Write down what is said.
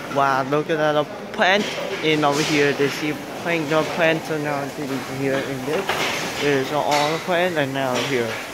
Wow, look at the plant in over here. They see plant, the plants are now here in this. There's all the plants are now here.